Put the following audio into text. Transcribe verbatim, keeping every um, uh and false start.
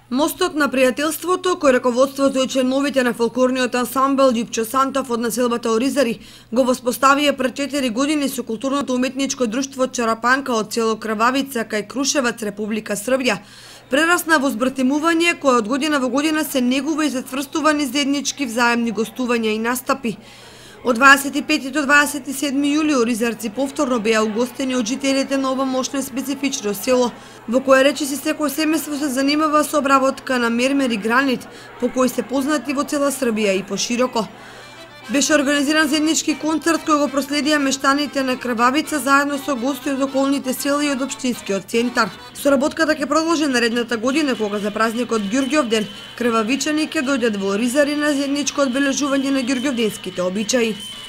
Мостот на пријателството, кој раководството и членовите на фолклорниот ансамбл Ѓупчо Сантов од населбата Оризари го воспоставија пред четири години со културното уметничко друштво Чарапанка од село Крвавица кај Крушевац, Република Србија, прерасна во збратимување кое од година во година се негува и зацврстува низ заеднички взаемни гостувања и настапи. Од дваесет и пети до дваесет и седми јули оризарци повторно беа угостени од жителите на ова мощно и специфично село, во кое речиси секој семејство се занимава со обработка на мермер и гранит, по кој се познати во цела Србија и пошироко. Беше организиран заеднички концерт кој го проследија мештаните на Крвавица заедно со гости од околните села и од општинскиот центар. Соработката ќе продолжи наредната година кога за празникот Ѓурѓовден крвавичани ќе дојдат во Оризари на заедничко одбележување на ѓурѓовденските обичаи.